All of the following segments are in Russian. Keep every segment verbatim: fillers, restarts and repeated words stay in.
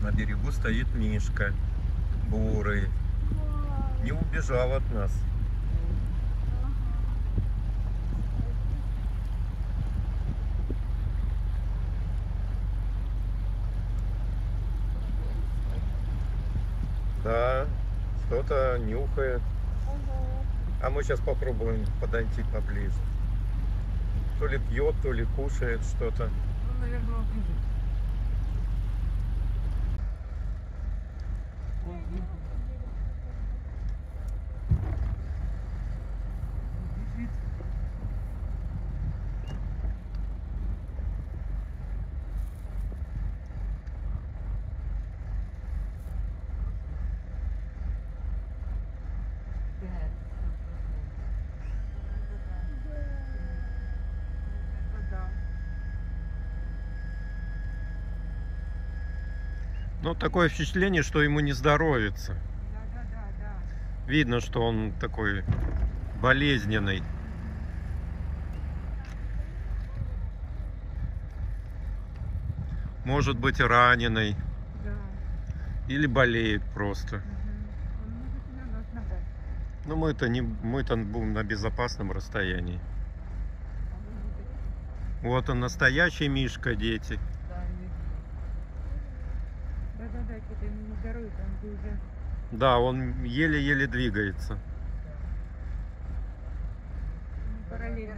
На берегу стоит Мишка бурый. Не убежал от нас. Да, что-то нюхает. А мы сейчас попробуем подойти поближе. То ли пьет, то ли кушает что-то. Ну, наверное, он бежит. Он бежит. Бежит. Ну, такое впечатление, что ему не здоровится. Да, да, да, да. Видно, что он такой болезненный. Может быть, раненый. Да. Или болеет просто. Угу. Он может и на нас напасть. Но мы-то не, мы-то будем на безопасном расстоянии. А мы не такие. Вот он, настоящий Мишка, дети. Да, видно. Да, да, да, что-то ему не здоровится, он бы уже. Да, он еле-еле двигается. Ну, параллельно.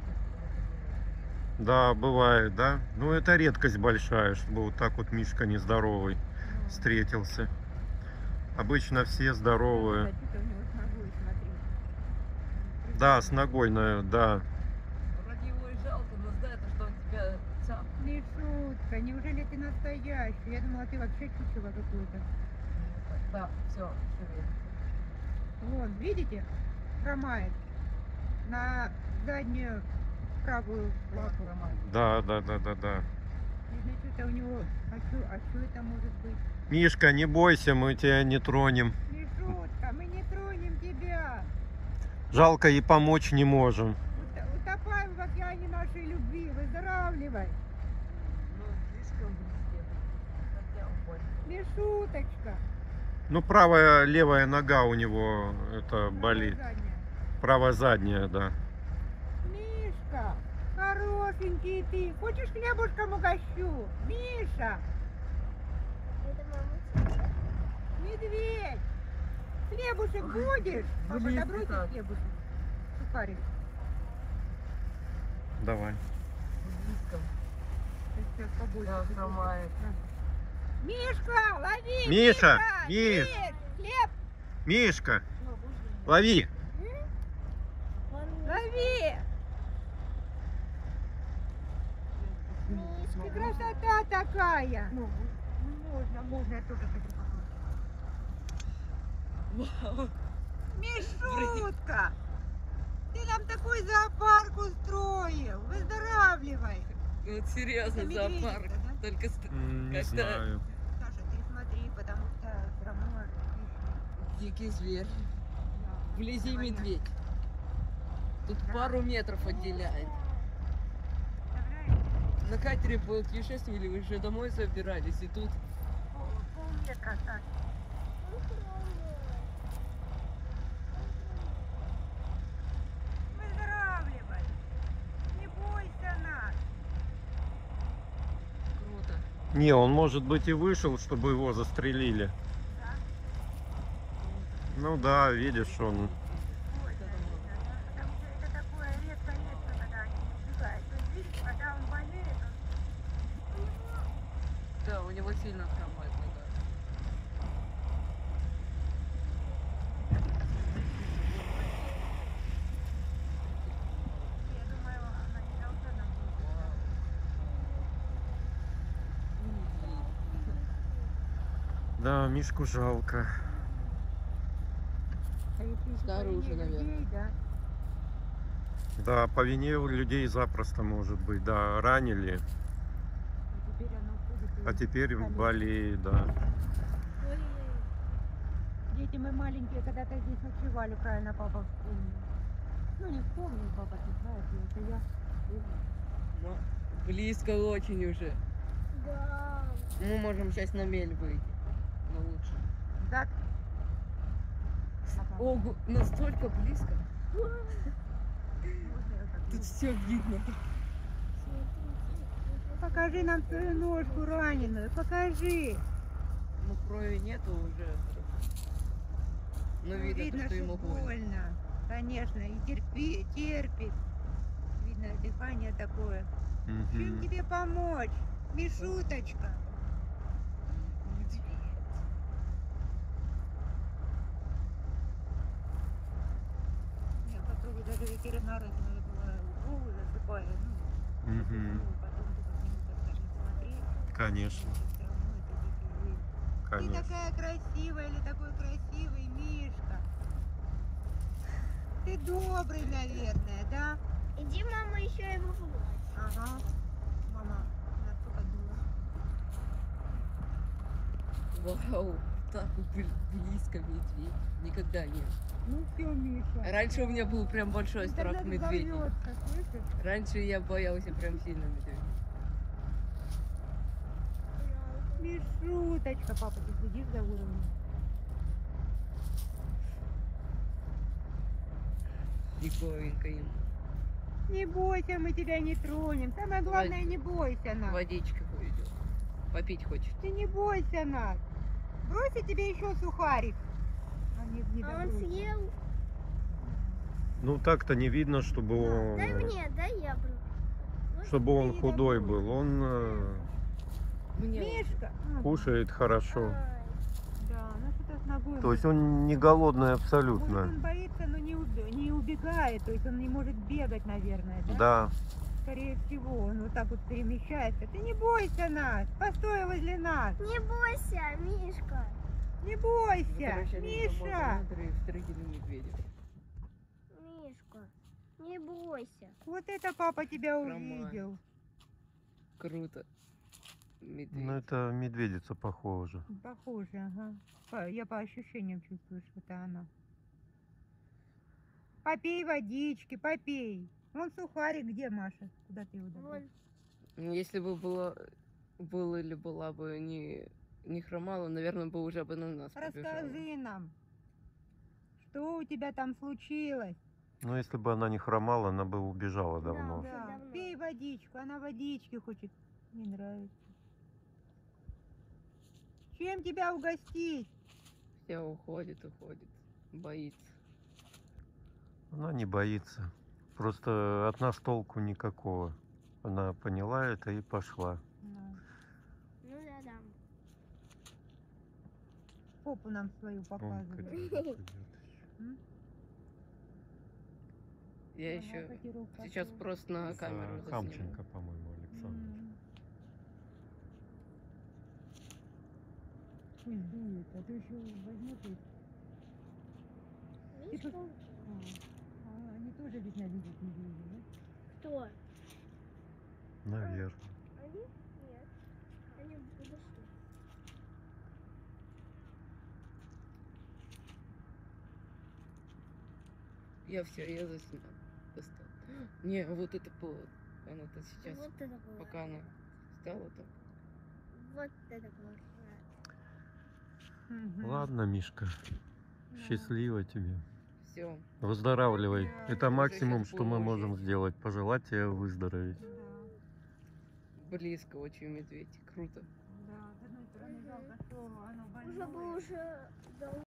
Да, бывает, да. Ну, это редкость большая, чтобы вот так вот Мишка нездоровый Ну, встретился. Обычно все здоровые. да, что-то у него с ногой, смотри. Да, с ногой, на- да. Вроде его и жалко, но знает, что он тебя сам. Не шутка, неужели ты настоящий? Я думала, ты вообще чучело какое-то. Да, все, все верно. Вон, видите? Хромает. На заднюю правую лапу. Да, да, да, да, да. Видно, что-то у него... А что, а что это может быть? Мишка, не бойся, мы тебя не тронем. Не шутка, мы не тронем тебя. Жалко, и помочь не можем. Ут- Утопаем в океане нашей любви. Выздоравливай. Ну, слишком близко. Хотя он Не шуточка. Ну, правая, левая нога у него это болит. Задняя. Правая задняя, да. Мишка, хорошенький ты. Хочешь хлебушком угощу? Миша, медведь. Хлебушек будешь? Папа, Блин, добросишь так. хлебушек? Сухарик. Давай. близко. Сейчас побольше. Да, хромает. Мишка, лови! Миша, Миша! Миш! Хлеб! Мишка, лови. Лови! Мишка, красота такая! Ну, можно, можно, я тоже хочу попробовать. Вау. Мишутка! Ты нам такой зоопарк устроил! Выздоравливай! Вот серьезно, Это медведица, зоопарк. да? Только ст- М, Не Как-то- знаю. Саша, ты смотри, потому что все равно дикий зверь. да, Вблизи давай я. медведь. Тут Да. пару метров отделяет. Представляешь? На катере путешествовали, вы же домой собирались, и тут Пол- Полметра, Саша. Выздоравливай! Не бойся нас! круто. Не, он может быть и вышел, чтобы его застрелили. Да? Ну да, видишь, он. Бойся, видно, да? Потому что это такое редко-редко, когда они убегают. То есть, видишь, когда он болеет, он... у него Да, у него сильно хромает нога. Я думаю, она не должна нам быть. Да, Мишку жалко. А если еще Снаружи, по вине наверное. людей, да? Да, по вине у людей запросто может быть. Да, ранили, А теперь оно ходит и... а теперь болеет. болеет, да. Дети мы маленькие когда-то здесь ночевали, правильно папа вспомнил. Ну не вспомнил, папа, ты знаешь, это я. Ну, близко очень уже. Да. Мы можем сейчас на мель выйти. Но лучше. Да. Ого, настолько близко. Можно я так Тут все видно. Покажи нам свою ножку раненую, покажи. Ну, крови нету уже. Но Ну, видно, видно, что что ему больно. больно. Конечно, и терпи, терпит. Видно, дыхание такое. Чем Мгм. тебе помочь? Мишуточка. Медведь. Я попробую даже ветеринары надо было уколы засыпали. Ну, Мгм. ну, потом ты как минут так даже смотреть. Конечно, Все равно это дикий зверь. Ты конечно. такая красивая или такой красивый Мишка? Ты добрый, наверное, да? Иди, мама, еще его погладь. Ага. Мама, насколько дура. Вау, так бли- близко медведь. Никогда не. Ну все, Миша. Раньше у меня был прям большой страх Интернет медведей. взорвется, слышишь? Раньше я боялся прям сильно медведей. Мишуточка, папа, ты следишь за уровнем? Диковинка им. Не бойся, мы тебя не тронем. Самое главное, не бойся нас. Водичка уйдет. Попить хочет. Ты не бойся нас. Бросить тебе еще сухарик. А, не, не А он добросил. съел. Ну так-то не видно, чтобы Дай он, мне, дай я буду. чтобы Ты он не худой добрый. был. Он э, Мне Мишка. А, кушает хорошо. Ай. Да, ну что-то с ногой. То есть он не голодный Может, абсолютно. он боится, но не, уб- не убегает. То есть он не может бегать, наверное, да? Да. Скорее всего, он вот так вот перемещается. Ты не бойся нас. Постой возле нас. Не бойся, Мишка. Не Ну, бойся. короче, они Миша. смотрели, встретили медведя. Мишка, не бойся. Вот это папа тебя Нормально. увидел. Круто. Медведь. Ну это медведица похожа. Похоже, ага. По- Я по ощущениям чувствую, что это она. Попей водички, попей. Вон сухарик где, Маша? Куда ты его добыл? Вон. Если бы было, был или была бы не, не хромала, наверное, бы уже бы на нас побежала. Расскажи нам, что у тебя там случилось? Но если бы она не хромала, она бы убежала давно. Уже Да, давно. пей водичку, она водички хочет. Не нравится. Чем тебя угостить? Все уходит, уходит. Боится. Она не боится. Просто от нас толку никакого. Она поняла это и пошла. Ну, Ну я дам. попу нам свою Вон показывает. котенок идет еще. М? Я Ага, еще котирок сейчас пошел. просто на камеру За засниму. Хамченко, по-моему, Александр. М. Пусть дует, а то еще возьмет и... Мишка? А, а, они тоже ведь ненавидят медведей, да? Кто? Наверное. Они? Нет. Они подошли. Я все, я заснял. Достал. Не, вот это было. Она-то сейчас, Вот это было. пока она стала так. Вот это было. Мгм. Ладно, Мишка, Да. счастливо тебе. Все. Выздоравливай. Да. Это Уже максимум, щас что мы было можем очень. сделать. Пожелать тебе выздороветь. Да, Близко очень медведь. Круто. да, с одной стороны жалко, что оно Уже бы больное. уже давно.